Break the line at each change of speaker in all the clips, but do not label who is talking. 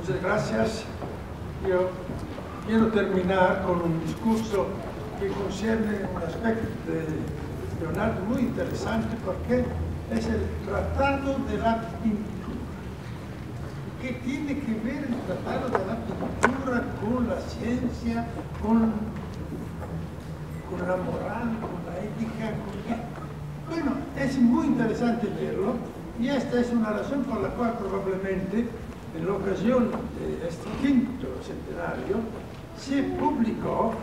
Muchas gracias. Yo quiero terminar con un discurso que concierne un aspecto de Leonardo muy interesante, porque es el Tratado de la Pintura. ¿Qué tiene que ver el Tratado de la Pintura con la ciencia, con la moral, con la ética? Bueno, es muy interesante verlo, y esta es una razón por la cual probablemente en la ocasión de este quinto centenario se publicó,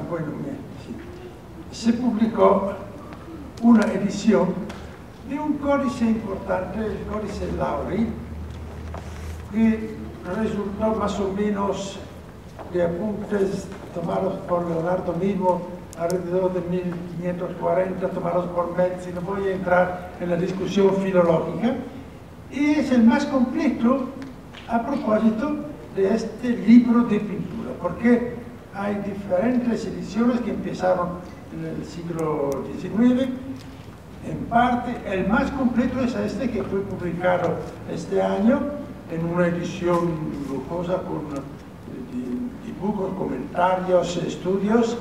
se publicó una edición de un códice importante, el Códice Lauri, que resultó más o menos de apuntes tomados por Leonardo mismo alrededor de 1540, tomados por Metz, y no voy a entrar en la discusión filológica, y es el más completo a propósito de este libro de pintura, porque hay diferentes ediciones que empezaron en el siglo XIX. En parte, el más completo es este que fue publicado este año en una edición lujosa con dibujos, comentarios, estudios.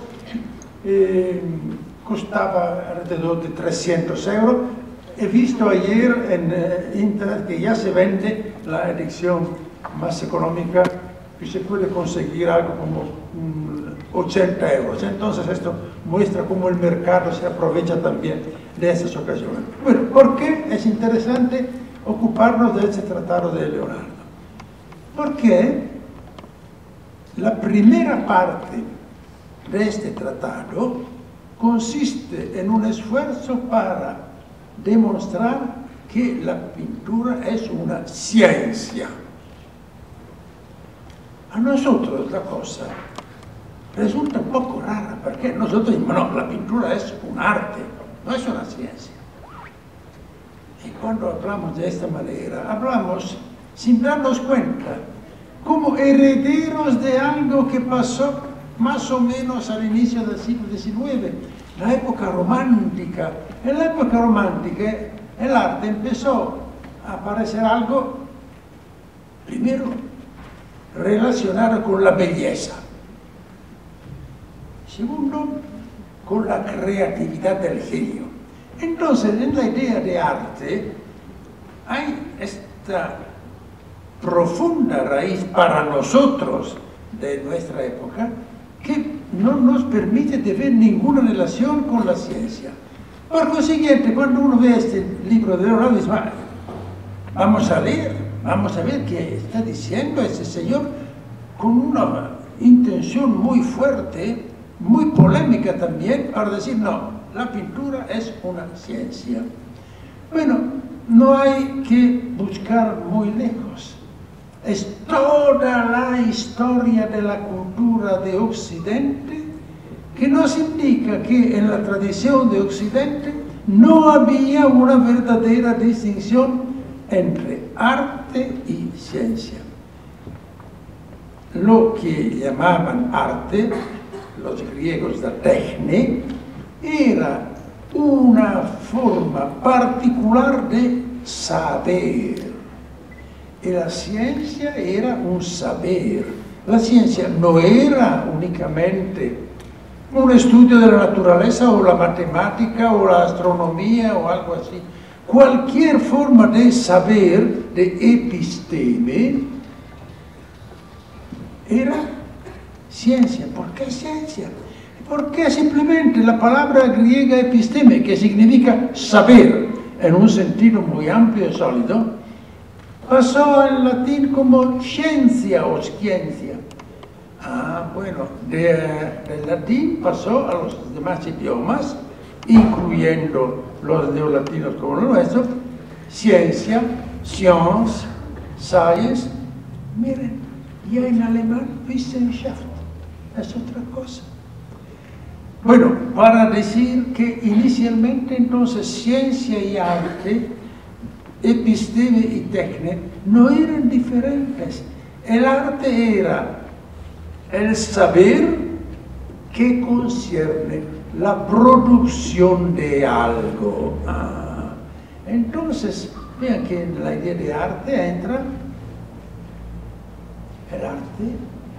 Costaba alrededor de 300 euros. He visto ayer en internet que ya se vende la edición más económica, que se puede conseguir algo como 80 euros. Entonces esto muestra cómo el mercado se aprovecha también de esas ocasiones. Bueno, ¿por qué es interesante ocuparnos de este tratado de Leonardo? Porque la primera parte de este tratado consiste en un esfuerzo para demostrar que la pintura es una ciencia. A nosotros la cosa resulta un poco rara, porque nosotros decimos, no, la pintura es un arte, no es una ciencia. Y cuando hablamos de esta manera, hablamos sin darnos cuenta, como herederos de algo que pasó más o menos al inicio del siglo XIX, la época romántica. En la época romántica el arte empezó a aparecer algo, primero, relacionado con la belleza. Segundo, con la creatividad del genio. Entonces, en la idea de arte hay esta profunda raíz para nosotros de nuestra época que no nos permite de ver ninguna relación con la ciencia. Por consiguiente, cuando uno ve este libro de Leonardo, dice, vamos a leer, vamos a ver qué está diciendo ese señor, con una intención muy fuerte, muy polémica también, para decir, no, la pintura es una ciencia. Bueno, no hay que buscar muy lejos. Es toda la historia de la cultura de Occidente que nos indica que en la tradición de Occidente no había una verdadera distinción entre arte y ciencia. Lo que llamaban arte, los griegos la techne, era una forma particular de saber. Y la ciencia era un saber. La ciencia no era únicamente un estudio de la naturaleza o la matemática o la astronomía o algo así. Cualquier forma de saber, de episteme, era ciencia. ¿Por qué ciencia? Porque simplemente la palabra griega episteme, que significa saber en un sentido muy amplio y sólido, pasó en latín como ciencia o ciencia. Bueno, del latín pasó a los demás idiomas, incluyendo los neolatinos como los nuestros, ciencia, science, science. Miren, ya en alemán, Wissenschaft, es otra cosa. Bueno, para decir que inicialmente entonces ciencia y arte, episteme y techne, no eran diferentes. El arte era el saber que concierne la producción de algo. Entonces, vean que en la idea de arte entra El arte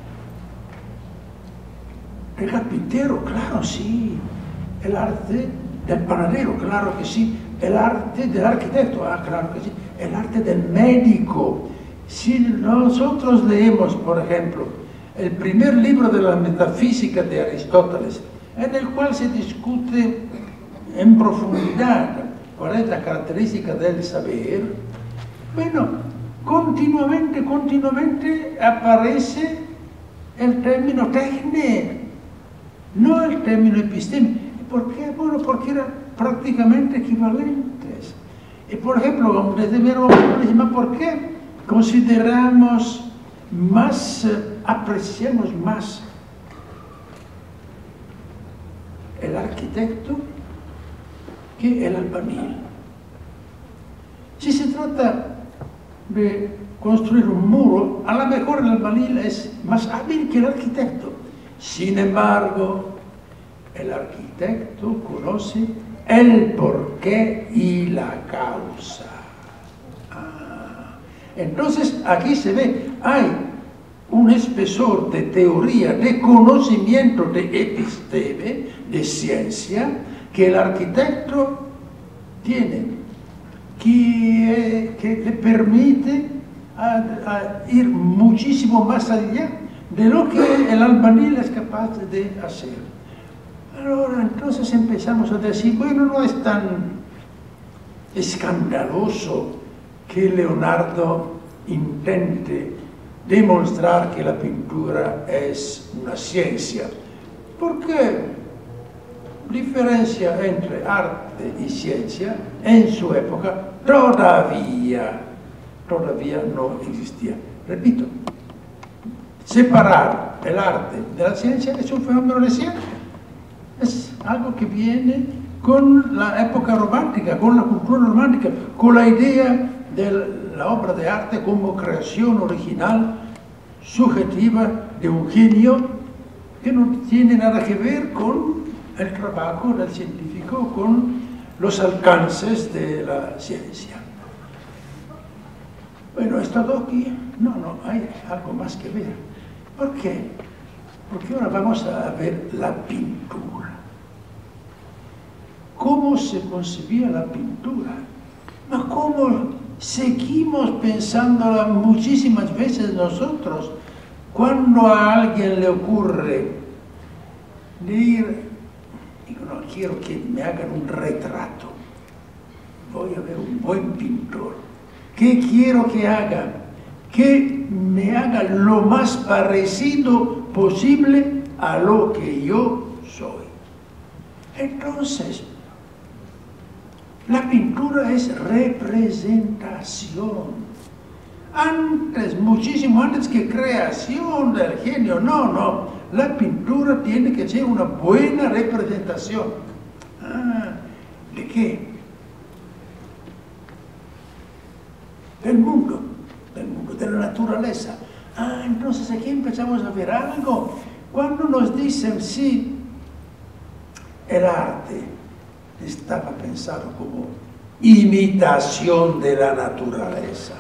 del carpintero, claro, sí. El arte del panadero, claro que sí. El arte del arquitecto, claro que sí. El arte del médico. Si nosotros leemos, por ejemplo, el primer libro de la metafísica de Aristóteles, en el cual se discute en profundidad cuál es la característica del saber, bueno, continuamente aparece el término técnico, no el término epistémico. ¿Por qué? Bueno, porque eran prácticamente equivalentes. Y por ejemplo, desde mi argumento, ¿por qué consideramos más, apreciamos más el arquitecto que el albañil? Si se trata de construir un muro, a lo mejor el albañil es más hábil que el arquitecto. Sin embargo, el arquitecto conoce el porqué y la causa. Entonces, aquí se ve, hay un espesor de teoría, de conocimiento, de episteme, de ciencia, que el arquitecto tiene, que le permite ir muchísimo más allá de lo que el albañil es capaz de hacer. Ahora, entonces empezamos a decir, bueno, no es tan escandaloso que Leonardo intente demostrar que la pintura es una ciencia, porque diferencia entre arte y ciencia en su época todavía no existía. Repito, separar el arte de la ciencia es un fenómeno reciente, es algo que viene con la época romántica, con la cultura romántica, con la idea de la obra de arte como creación original, subjetiva de un genio que no tiene nada que ver con el trabajo del científico, con los alcances de la ciencia. Bueno, ¿es todo aquí? No, hay algo más que ver. ¿Por qué? Porque ahora vamos a ver la pintura. ¿Cómo se concebía la pintura? ¿Cómo seguimos pensándola muchísimas veces nosotros? Cuando a alguien le ocurre ir, digo, no, quiero que me hagan un retrato, voy a ver un buen pintor. ¿Qué quiero que haga? Que me haga lo más parecido posible a lo que yo soy. Entonces, la pintura es representación. Antes, muchísimo antes que creación del genio, no. La pintura tiene que ser una buena representación. ¿De qué? Del mundo, de la naturaleza. Entonces aquí empezamos a ver algo. Cuando nos dicen, sí, el arte estaba pensado como imitación de la naturaleza.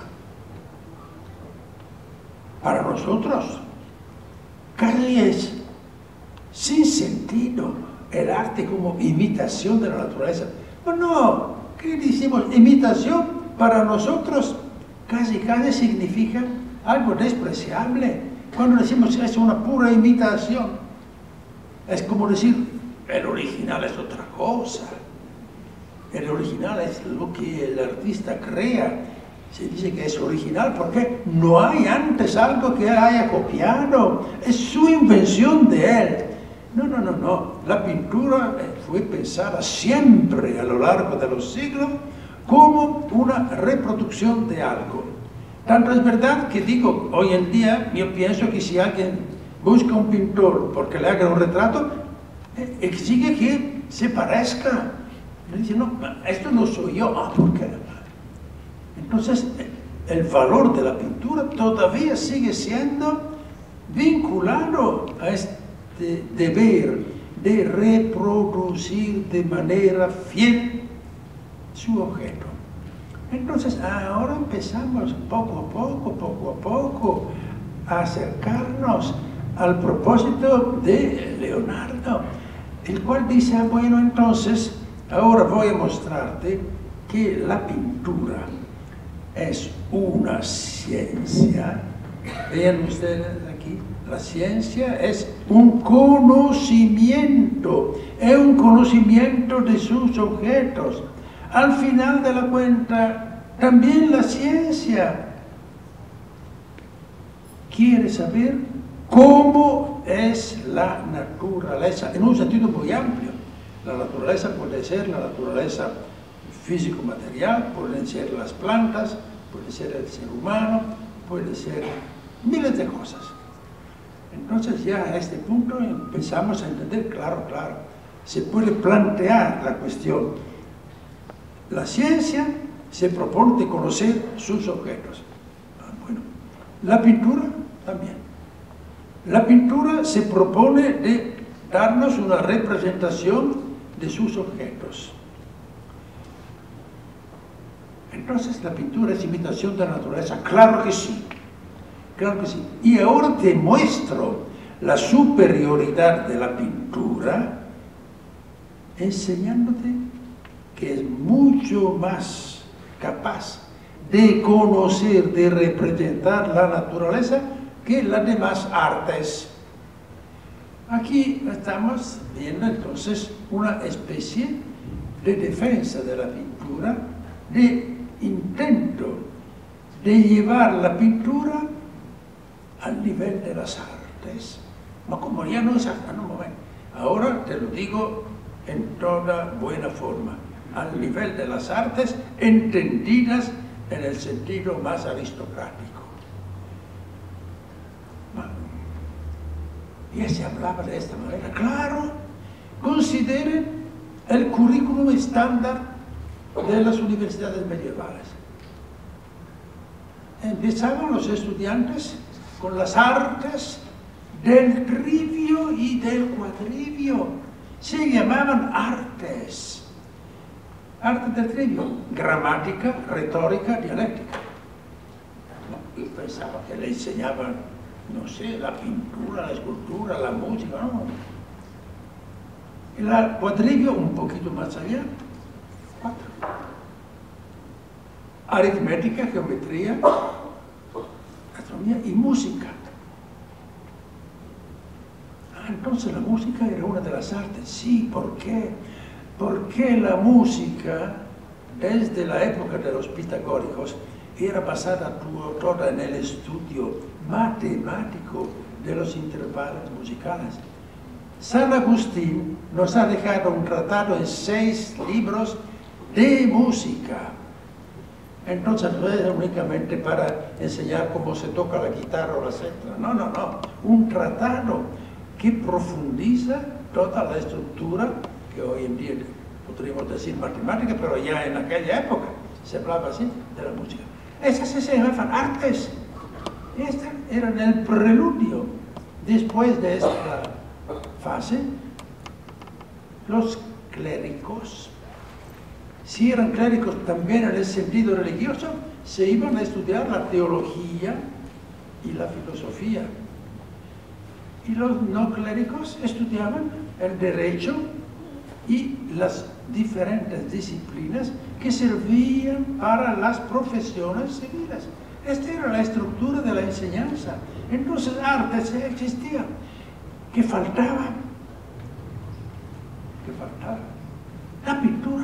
Para nosotros, casi es sin sentido el arte como imitación de la naturaleza. No, ¿qué decimos? Imitación para nosotros casi significa algo despreciable. Cuando decimos que es una pura imitación, es como decir, el original es otra cosa. El original es lo que el artista crea. Se dice que es original porque no hay antes algo que haya copiado. Es su invención de él. No. La pintura fue pensada siempre a lo largo de los siglos como una reproducción de algo. Tanto es verdad que digo, hoy en día yo pienso que si alguien busca un pintor porque le haga un retrato, exige que se parezca. Le dice, no, esto no soy yo. ¿Por qué? Entonces, el valor de la pintura todavía sigue siendo vinculado a este deber de reproducir de manera fiel su objeto. Entonces, ahora empezamos poco a poco acercarnos al propósito de Leonardo, el cual dice, bueno, entonces, ahora voy a mostrarte que la pintura es una ciencia. Vean ustedes aquí, la ciencia es un conocimiento, es un conocimiento de sus objetos. Al final de la cuenta, también la ciencia quiere saber cómo es la naturaleza, en un sentido muy amplio. La naturaleza puede ser la naturaleza físico-material, pueden ser las plantas, puede ser el ser humano, puede ser miles de cosas. Entonces ya a este punto empezamos a entender, claro, se puede plantear la cuestión. La ciencia se propone de conocer sus objetos. Bueno, la pintura también. La pintura se propone de darnos una representación de sus objetos. Entonces, ¿la pintura es imitación de la naturaleza? Claro que sí, claro que sí. Y ahora te muestro la superioridad de la pintura enseñándote que es mucho más capaz de conocer, de representar la naturaleza que las demás artes. Aquí estamos viendo entonces una especie de defensa de la pintura, de intento de llevar la pintura al nivel de las artes. No, como ya no es arte, no, momento. Ahora te lo digo en toda buena forma, al nivel de las artes entendidas en el sentido más aristocrático. Ya se hablaba de esta manera. Claro, consideren el currículum estándar de las universidades medievales. Empezaban los estudiantes con las artes del trivio y del cuadrivio. Se llamaban artes. Artes del trivio, gramática, retórica, dialéctica. Y pensaba que le enseñaban, no sé, la pintura, la escultura, la música, no. El cuadrivio un poquito más allá. 4. Aritmética, geometría, astronomía y música. Entonces la música era una de las artes. Sí, ¿por qué? Porque la música, desde la época de los pitagóricos, era basada toda en el estudio matemático de los intervalos musicales. San Agustín nos ha dejado un tratado en 6 libros de música. Entonces no es únicamente para enseñar cómo se toca la guitarra o la cítara. No, no, no. Un tratado que profundiza toda la estructura que hoy en día podríamos decir matemática, pero ya en aquella época se hablaba así de la música. Esas se llamaban artes. Estas eran el preludio. Después de esta fase, los clérigos, si eran clérigos también en el sentido religioso, se iban a estudiar la teología y la filosofía. Y los no clérigos estudiaban el derecho y las diferentes disciplinas que servían para las profesiones civiles. Esta era la estructura de la enseñanza. Entonces, artes existían. ¿Qué faltaba? ¿Qué faltaba? La pintura.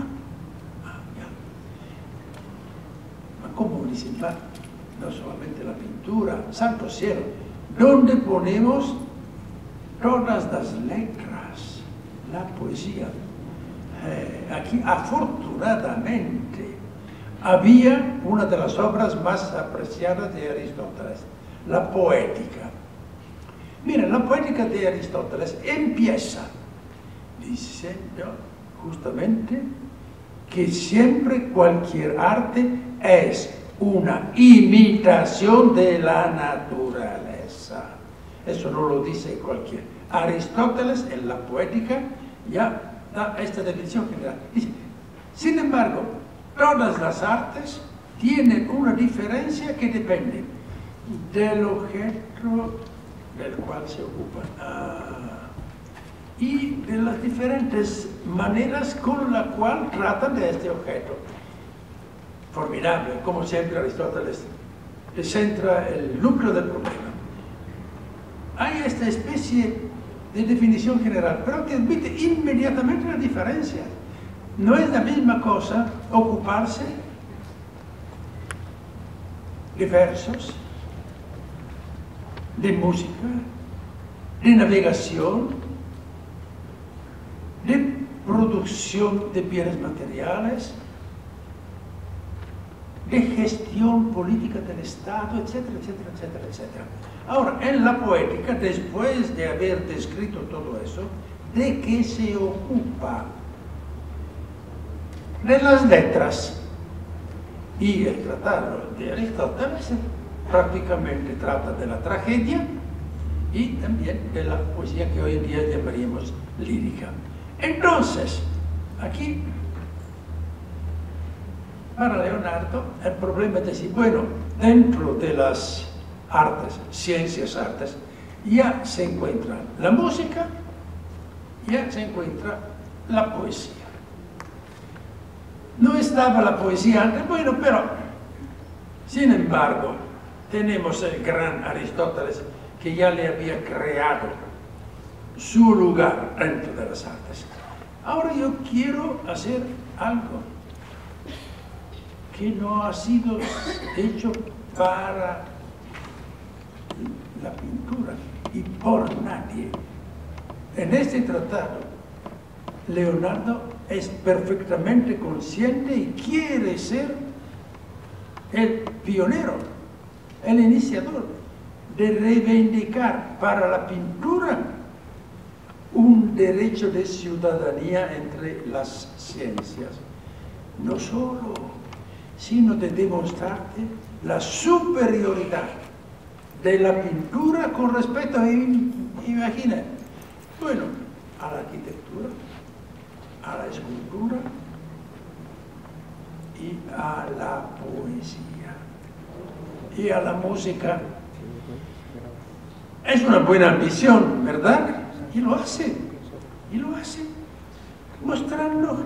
Como municipal, no solamente la pintura, santo cielo, ¿dónde ponemos todas las letras, la poesía? Aquí, afortunadamente, había una de las obras más apreciadas de Aristóteles, la poética. Miren, la poética de Aristóteles empieza diciendo justamente que siempre cualquier arte es una imitación de la naturaleza. Eso no lo dice cualquiera. Aristóteles en la poética ya da esta definición general. Dice, sin embargo, todas las artes tienen una diferencia que depende del objeto del cual se ocupa y de las diferentes maneras con las cuales tratan de este objeto. Formidable, como siempre Aristóteles centra el núcleo del problema. Hay esta especie de definición general, pero que admite inmediatamente la diferencia. No es la misma cosa ocuparse de versos, de música, de navegación, de producción de bienes materiales, de gestión política del Estado, etcétera, etcétera, etcétera, etcétera. Ahora, en la poética, después de haber descrito todo eso, ¿de qué se ocupa? De las letras. Y el tratado de Aristóteles prácticamente trata de la tragedia y también de la poesía que hoy en día llamaríamos lírica. Entonces, aquí, para Leonardo, el problema es decir, bueno, dentro de las artes, ciencias artes, ya se encuentra la música, ya se encuentra la poesía. No estaba la poesía antes, bueno, pero, sin embargo, tenemos el gran Aristóteles que ya le había creado su lugar dentro de las artes. Ahora yo quiero hacer algo que no ha sido hecho para la pintura y por nadie. En este tratado, Leonardo es perfectamente consciente y quiere ser el pionero, el iniciador de reivindicar para la pintura un derecho de ciudadanía entre las ciencias. No solo, sino de demostrarte la superioridad de la pintura con respecto a, imagina, bueno, a la arquitectura, a la escultura y a la poesía y a la música. Es una buena ambición, ¿verdad? Y lo hace, mostrando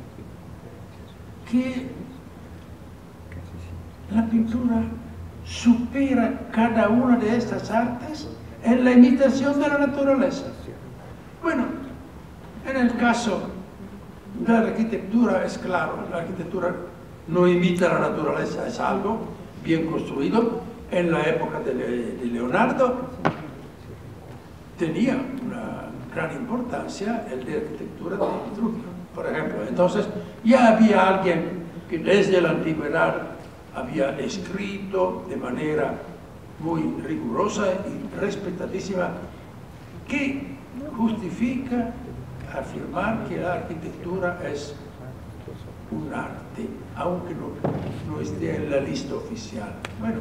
que la pintura supera cada una de estas artes en la imitación de la naturaleza. Bueno, en el caso de la arquitectura es claro, la arquitectura no imita la naturaleza, es algo bien construido. En la época de Leonardo tenía una gran importancia el de arquitectura de Vitruvio, por ejemplo. Entonces ya había alguien que desde la antigüedad había escrito de manera muy rigurosa y respetadísima que justifica afirmar que la arquitectura es un arte, aunque no esté en la lista oficial. Bueno,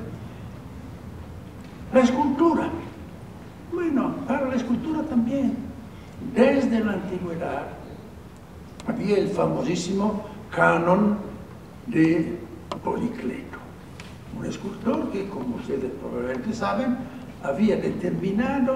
la escultura. Bueno, para la escultura también. Desde la antigüedad había el famosísimo canon de Policleto, un escultor que, como ustedes probablemente saben, había determinado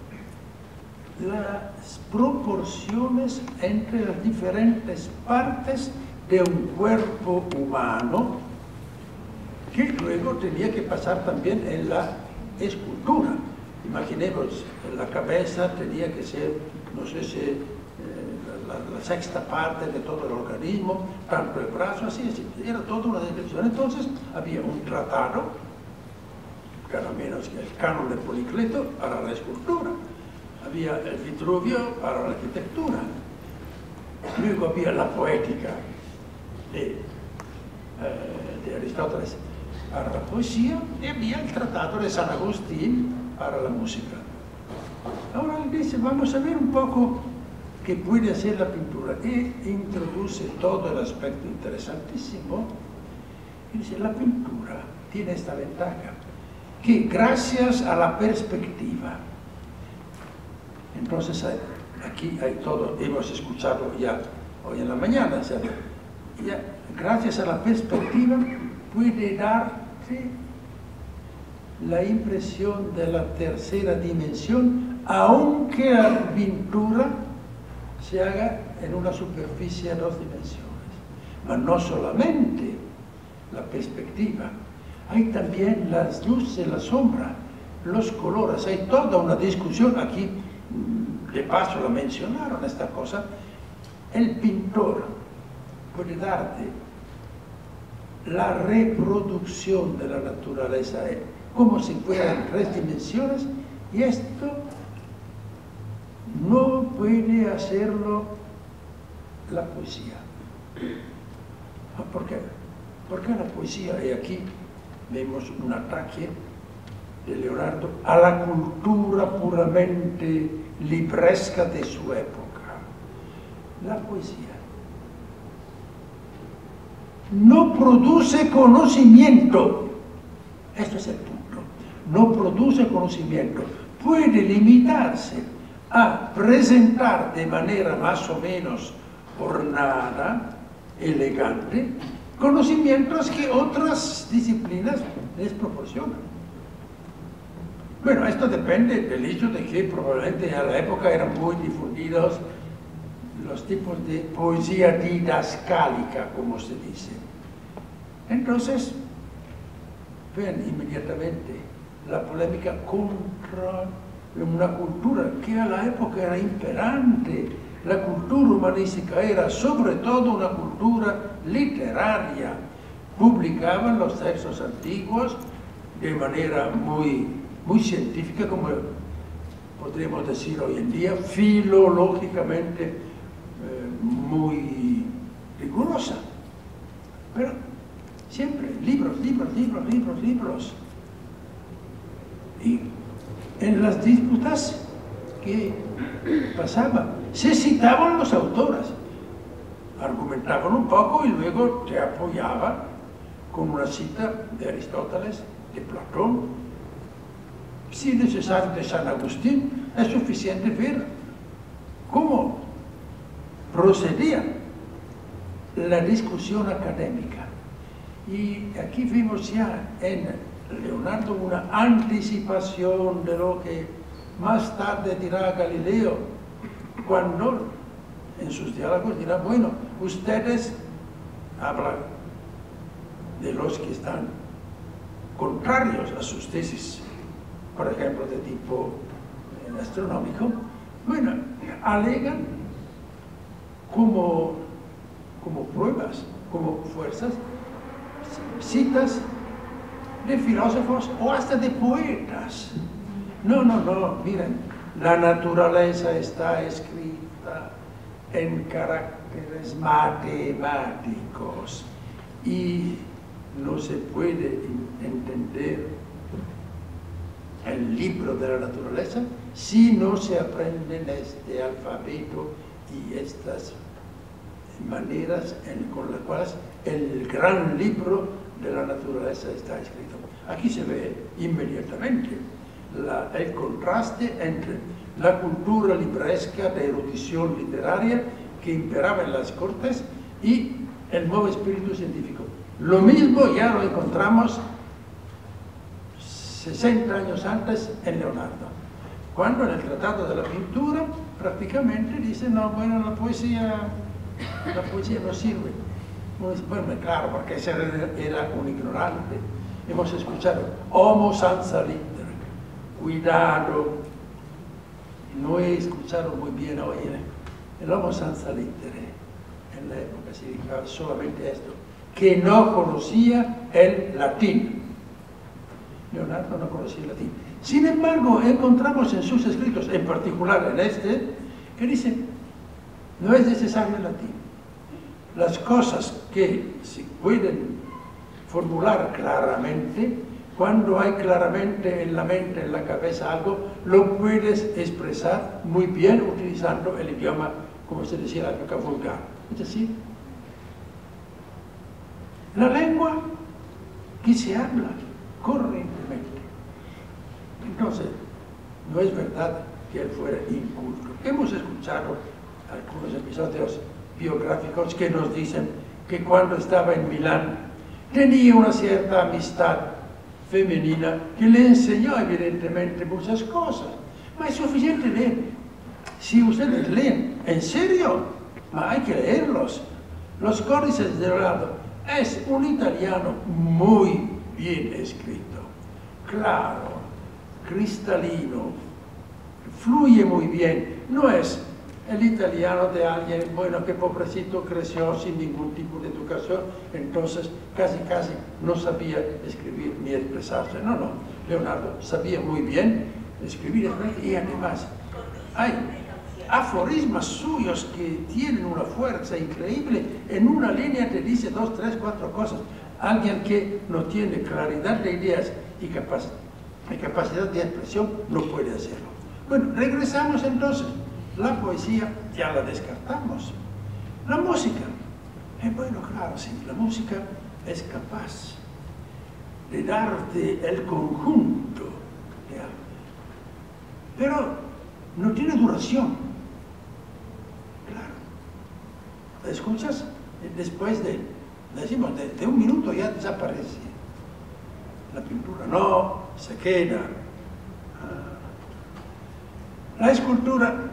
las proporciones entre las diferentes partes de un cuerpo humano que luego tenía que pasar también en la escultura. Imaginemos, la cabeza tenía que ser, no sé si la sexta parte de todo el organismo, tanto el brazo, así, era toda una descripción. Entonces había un tratado, nada menos que el canon de Policleto, para la escultura. Había el Vitruvio para la arquitectura. Luego había la poética de Aristóteles para la poesía y había el tratado de San Agustín para la música. Ahora él dice, vamos a ver un poco qué puede hacer la pintura, y introduce todo el aspecto interesantísimo. Y dice, la pintura tiene esta ventaja, que gracias a la perspectiva, entonces aquí hay todo, hemos escuchado ya hoy en la mañana, ¿sabes? Ya, gracias a la perspectiva puede darte la impresión de la tercera dimensión, aunque la pintura se haga en una superficie de 2 dimensiones. Pero no solamente la perspectiva, hay también las luces, la sombra, los colores, hay toda una discusión aquí, de paso la mencionaron esta cosa. El pintor puede darte la reproducción de la naturaleza como si fueran 3 dimensiones, y esto no puede hacerlo la poesía. ¿Por qué? Porque la poesía, y aquí vemos un ataque de Leonardo a la cultura puramente libresca de su época. La poesía no produce conocimiento. Esto es el punto. No produce conocimiento. Puede limitarse a presentar de manera más o menos ornada, elegante, conocimientos que otras disciplinas les proporcionan. Bueno, esto depende del hecho de que probablemente a la época eran muy difundidos los tipos de poesía didascálica, como se dice. Entonces, ven inmediatamente la polémica contra una cultura que a la época era imperante. La cultura humanística era sobre todo una cultura literaria. Publicaban los textos antiguos de manera muy científica, como podríamos decir hoy en día, filológicamente muy rigurosa. Pero siempre libros. Y en las disputas que pasaban, se citaban los autores, argumentaban un poco y luego te apoyaban con una cita de Aristóteles, de Platón, si necesario de San Agustín. Es suficiente ver cómo procedía la discusión académica. Y aquí vemos ya en Leonardo una anticipación de lo que más tarde dirá Galileo, cuando en sus diálogos dirá: bueno, ustedes hablan de los que están contrarios a sus tesis, por ejemplo, de tipo astronómico. Bueno, alegan como pruebas, como fuerzas, citas de filósofos o hasta de poetas. No, miren, la naturaleza está escrita en caracteres matemáticos y no se puede entender el libro de la naturaleza si no se aprenden este alfabeto y estas maneras con las cuales el gran libro de la naturaleza está escrito. Aquí se ve inmediatamente el contraste entre la cultura libresca de erudición literaria que imperaba en las cortes y el nuevo espíritu científico. Lo mismo ya lo encontramos 60 años antes en Leonardo, cuando en el Tratado de la Pintura prácticamente dice: no, bueno, la poesía no sirve. Bueno, claro, porque ese era un ignorante. Hemos escuchado homo sans litera, cuidado. No he escuchado muy bien hoy el homo sans litera. En la época significaba solamente esto, que no conocía el latín. Leonardo no conocía el latín. Sin embargo, encontramos en sus escritos, en particular en este, que dice: no es necesario el latín. Las cosas que se pueden formular claramente, cuando hay claramente en la mente, en la cabeza algo, lo puedes expresar muy bien utilizando el idioma, como se decía en la época, vulgar. Es decir, la lengua que se habla corrientemente. Entonces, no es verdad que él fuera inculto. Hemos escuchado algunos episodios biográficos que nos dicen que cuando estaba en Milán tenía una cierta amistad femenina que le enseñó evidentemente muchas cosas. Ma es suficiente leer. Si ustedes leen, en serio, ma hay que leerlos. Los códices de Leonardo es un italiano muy bien escrito, claro, cristalino, fluye muy bien. No es el italiano de alguien, bueno, que pobrecito creció sin ningún tipo de educación, entonces casi no sabía escribir ni expresarse. No, no, Leonardo sabía muy bien escribir y además hay aforismas suyos que tienen una fuerza increíble. En una línea te dice 2, 3, 4 cosas. Alguien que no tiene claridad de ideas y capacidad de expresión no puede hacerlo. Bueno, regresamos entonces. La poesía ya la descartamos. La música. Bueno, claro, sí, la música es capaz de darte el conjunto de algo. Pero no tiene duración. Claro. ¿La escuchas? Después decimos, de un minuto ya desaparece. La pintura no, se queda. La escultura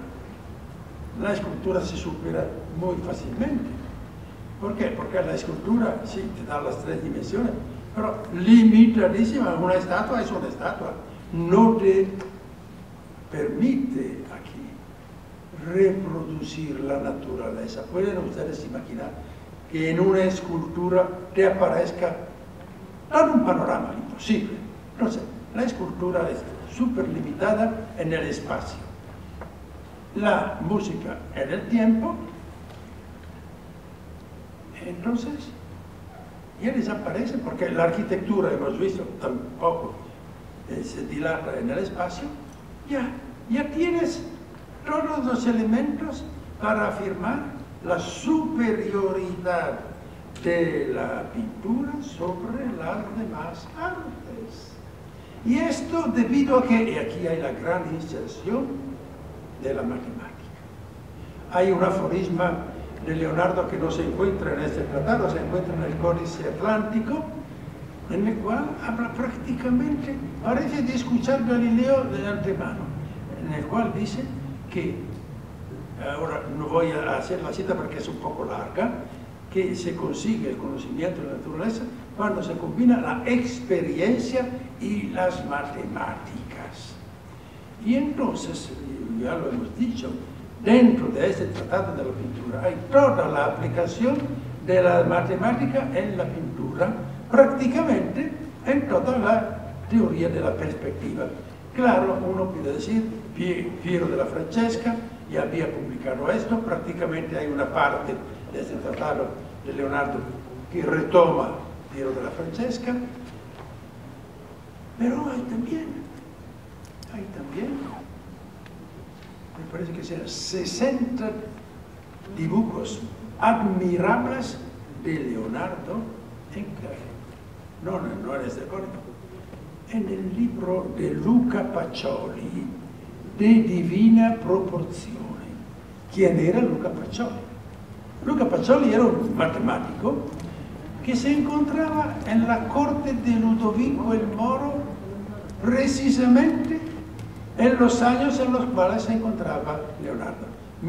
se supera muy fácilmente. ¿Por qué? Porque la escultura sí te da las 3 dimensiones, pero limitadísima. Una estatua es una estatua. No te permite aquí reproducir la naturaleza. Pueden ustedes imaginar que en una escultura te aparezca todo un panorama imposible. Entonces, la escultura es súper limitada en el espacio. La música en el tiempo, entonces ya desaparece porque la arquitectura, hemos visto, tampoco se dilata en el espacio. Ya tienes todos los elementos para afirmar la superioridad de la pintura sobre las demás artes. Y esto debido a que, y aquí hay la gran inserción de la matemática. Hay un aforisma de Leonardo que no se encuentra en este tratado, se encuentra en el Códice Atlántico, en el cual habla prácticamente, parece de escuchar Galileo de antemano, en el cual dice que, ahora no voy a hacer la cita porque es un poco larga, que se consigue el conocimiento de la naturaleza cuando se combina la experiencia y las matemáticas. Y entonces, ya lo hemos dicho, dentro de este tratado de la pintura hay toda la aplicación de la matemática en la pintura, prácticamente en toda la teoría de la perspectiva. Claro, uno puede decir, Piero della Francesca ya había publicado esto, prácticamente hay una parte de este tratado de Leonardo que retoma Piero della Francesca, pero hay también, me parece que sean 60 dibujos admirables de Leonardo no en este código, en el libro de Luca Pacioli, De Divina Proporzione. ¿Quién era Luca Pacioli? Luca Pacioli era un matemático que se encontraba en la corte de Ludovico el Moro precisamente en los años en los cuales se encontraba Leonardo,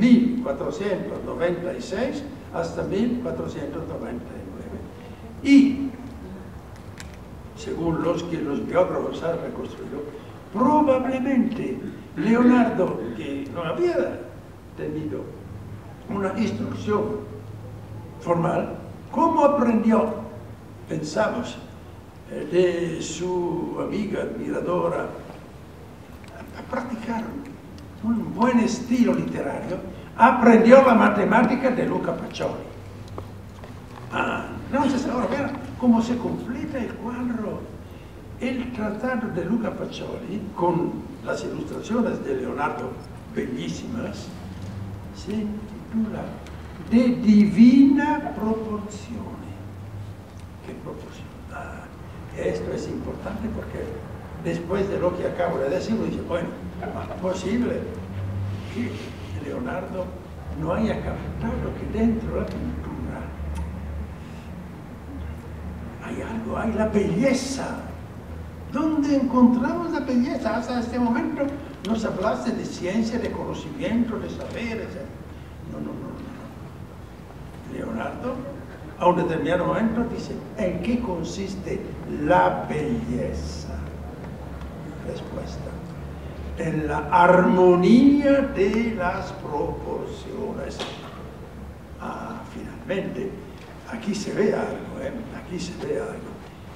1496 hasta 1499. Y, según los biógrafos han reconstruido, probablemente Leonardo, que no había tenido una instrucción formal, ¿cómo aprendió? Pensamos, de su amiga admiradora, a practicar un buen estilo literario, aprendió la matemática de Luca Pacioli. Entonces, ahora vean cómo se completa el cuadro. El tratado de Luca Pacioli, con las ilustraciones de Leonardo bellísimas, se titula De Divina Proporzione. ¿Qué proporción? Esto es importante porque después de lo que acabo de decir, uno dice, bueno, es posible que Leonardo no haya captado que dentro de la pintura hay algo, hay la belleza ¿Dónde encontramos la belleza? Hasta este momento nos hablaste de ciencia, de conocimiento, de saberes. No, no, no, no. Leonardo, a un determinado momento, dice, ¿en qué consiste la belleza? Respuesta: en la armonía de las proporciones. Ah, finalmente, aquí se ve algo, aquí se ve algo.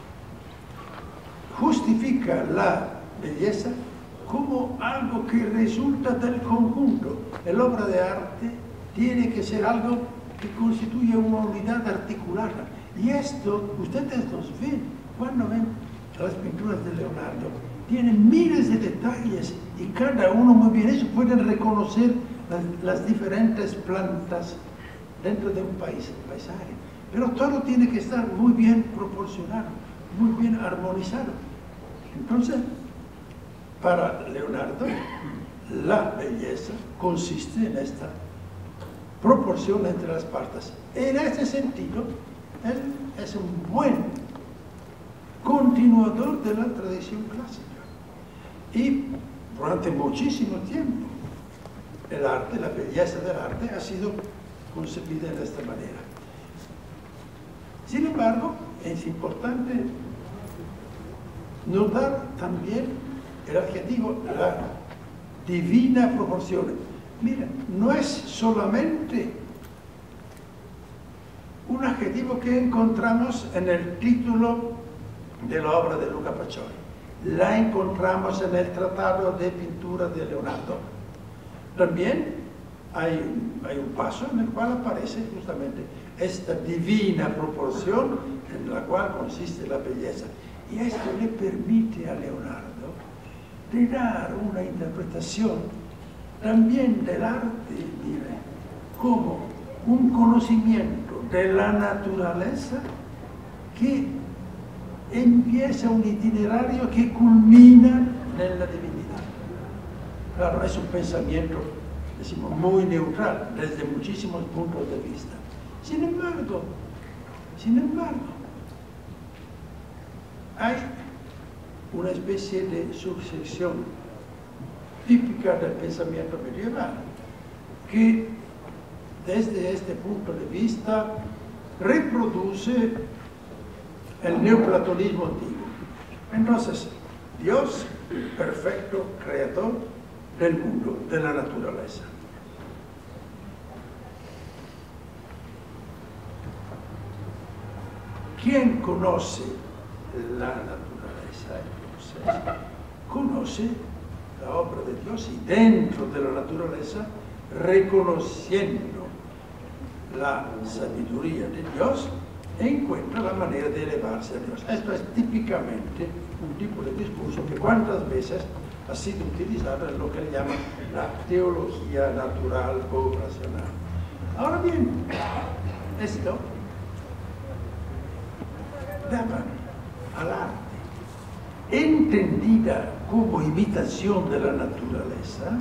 Justifica la belleza como algo que resulta del conjunto. El obra de arte tiene que ser algo que constituye una unidad articulada. Y esto, ustedes los ven, cuando ven las pinturas de Leonardo, tienen miles de detalles y cada uno muy bien. Eso pueden reconocer las diferentes plantas dentro de un paisaje. Pero todo tiene que estar muy bien proporcionado, muy bien armonizado. Entonces, para Leonardo, la belleza consiste en esta proporción entre las partes. En ese sentido, él es un buen continuador de la tradición clásica. Y durante muchísimo tiempo, el arte, la belleza del arte ha sido concebida de esta manera. Sin embargo, es importante notar también el adjetivo, la divina proporción. Mira, no es solamente un adjetivo que encontramos en el título de la obra de Luca Pacioli. La encontramos en el Tratado de Pintura de Leonardo. También hay un paso en el cual aparece justamente esta divina proporción en la cual consiste la belleza. Y esto le permite a Leonardo de dar una interpretación también del arte, mire, como un conocimiento de la naturaleza que empieza un itinerario que culmina en la divinidad. Claro, es un pensamiento, decimos, muy neutral desde muchísimos puntos de vista. Sin embargo, hay una especie de sucesión típica del pensamiento medieval que desde este punto de vista reproduce el neoplatonismo antiguo. Entonces, Dios, perfecto creador del mundo, de la naturaleza. ¿Quién conoce la naturaleza? Entonces, conoce la obra de Dios y dentro de la naturaleza, reconociendo la sabiduría de Dios, encuentra la manera de elevarse a Dios. Esto es típicamente un tipo de discurso que cuántas veces ha sido utilizado en lo que le llaman la teología natural o racional. Ahora bien, esto daba al arte, entendida como imitación de la naturaleza,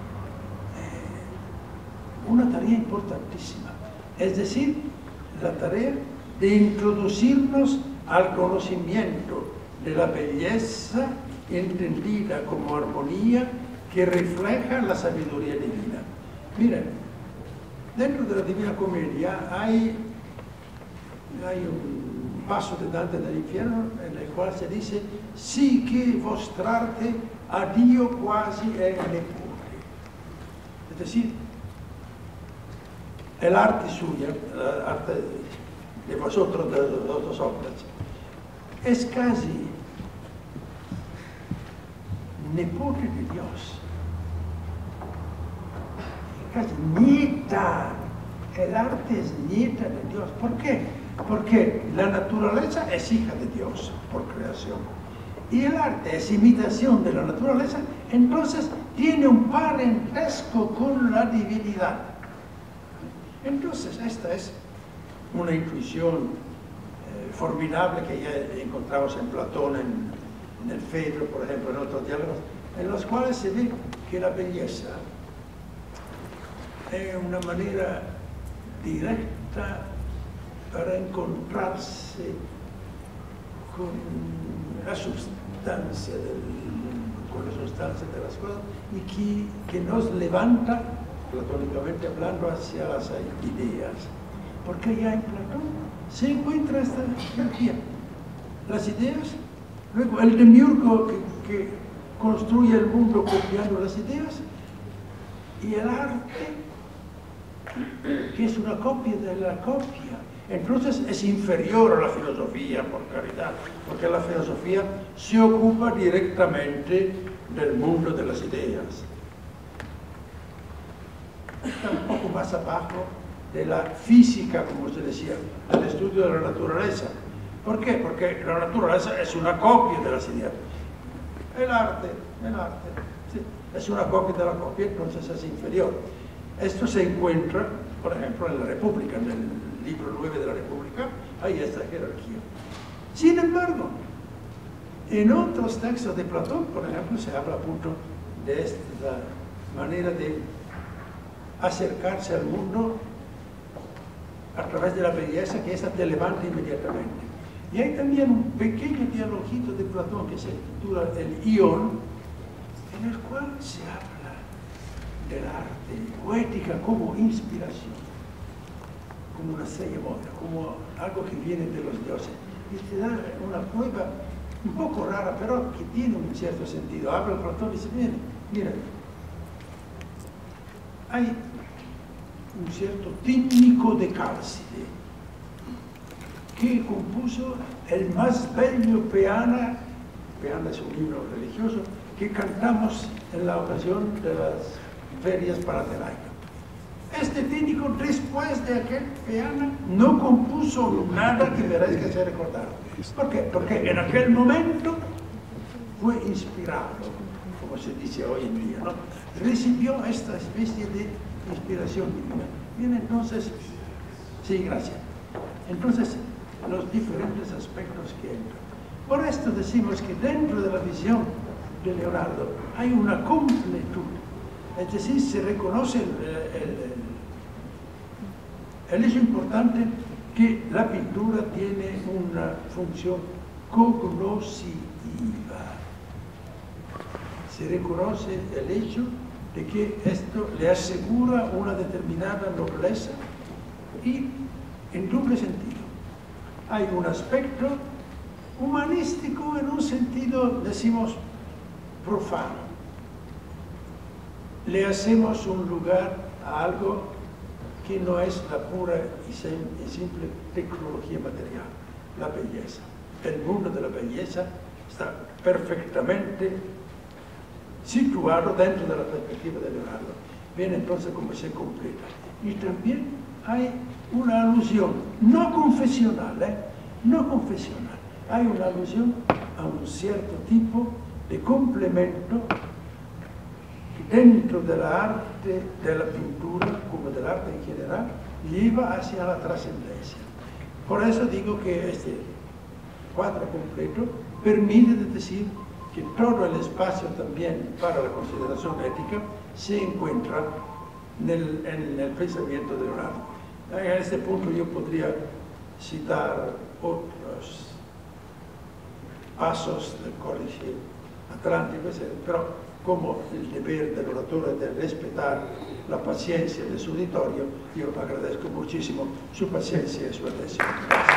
una tarea importantísima. Es decir, la tarea de introducirnos al conocimiento de la belleza entendida como armonía que refleja la sabiduría divina. Miren, dentro de la Divina Comedia hay un paso de Dante del Infierno en el cual se dice «Sí che mostrarte a Dio quasi è neppure». Es decir, el arte suyo, el arte de vosotros, de los hombres, es casi nepote de Dios, casi nieta. El arte es nieta de Dios. ¿Por qué? Porque la naturaleza es hija de Dios por creación y el arte es imitación de la naturaleza, entonces tiene un parentesco con la divinidad. Entonces esta es una intuición formidable que ya encontramos en Platón, en el Fedro, por ejemplo, en otros diálogos, en los cuales se ve que la belleza es una manera directa para encontrarse con sustancia con la sustancia de las cosas y que nos levanta, platónicamente hablando, hacia las ideas. Porque ya en Platón se encuentra esta jerarquía. Las ideas, luego el demiurgo que construye el mundo copiando las ideas, y el arte, que es una copia de la copia. Entonces es inferior a la filosofía, por caridad, porque la filosofía se ocupa directamente del mundo de las ideas. Está un poco más abajo de la física, como se decía, del estudio de la naturaleza. ¿Por qué? Porque la naturaleza es una copia de las ideas. El arte, sí, es una copia de la copia, entonces es inferior. Esto se encuentra, por ejemplo, en la República, en el libro 9 de la República, hay esta jerarquía. Sin embargo, en otros textos de Platón, por ejemplo, se habla a punto de esta manera de acercarse al mundo a través de la belleza, que esa te levanta inmediatamente. Y hay también un pequeño dialogito de Platón que se titula El Ión, en el cual se habla del arte, poética como inspiración, como una ceremonia, como algo que viene de los dioses. Y te da una prueba un poco rara, pero que tiene un cierto sentido. Habla Platón y dice, mira, hay un cierto Tímico de Cálcide, que compuso el más bello peana es un libro religioso, que cantamos en la ocasión de las ferias panatenaicas. Este Tímico, después de aquel peana, no compuso nada que veréis que se recordara. ¿Por qué? Porque en aquel momento fue inspirado, como se dice hoy en día, ¿no? Recibió esta especie de inspiración divina. Bien, entonces, sí, gracias. Entonces, los diferentes aspectos que entran. Por esto decimos que dentro de la visión de Leonardo hay una completud, es decir, se reconoce el hecho importante que la pintura tiene una función cognoscitiva. Se reconoce el hecho de que esto le asegura una determinada nobleza y en doble sentido. Hay un aspecto humanístico en un sentido, decimos, profano. Le hacemos un lugar a algo que no es la pura y simple tecnología material, la belleza. El mundo de la belleza está perfectamente situado dentro de la perspectiva de Leonardo. Bien, entonces, cómo se completa. Y también hay una alusión, no confesional, no confesional, hay una alusión a un cierto tipo de complemento que dentro del arte, de la pintura, como del arte en general, lleva hacia la trascendencia. Por eso digo que este cuadro completo permite decir que todo el espacio también para la consideración ética se encuentra en el pensamiento de Leonardo. En este punto yo podría citar otros pasos del Códice Atlántico, pero como el deber del orador es de respetar la paciencia de su auditorio, yo agradezco muchísimo su paciencia y su atención.